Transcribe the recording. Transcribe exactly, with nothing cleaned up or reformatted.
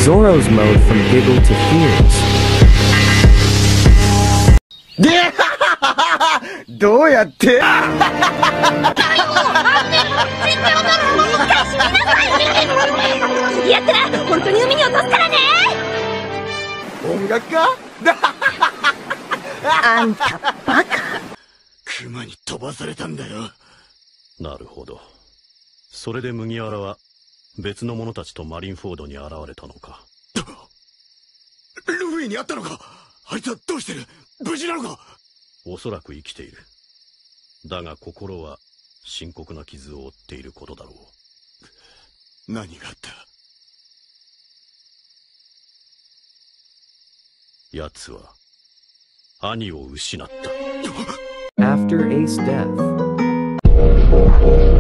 Zoro's mode from giggle to fears. でどうやってやったら本当に海に落とすからね。 音楽家あんたバカ。 クマに飛ばされたんだよ。 なるほど。それで麦わらは別の者たちとマリンフォードに現れたのか。 ルフィに会ったのか。あいつはどうしてる。無事なのか。 おそらく生きている。だが心は深刻な傷を負っていることだろう。何があった。 奴は兄を失った。 After Ace death.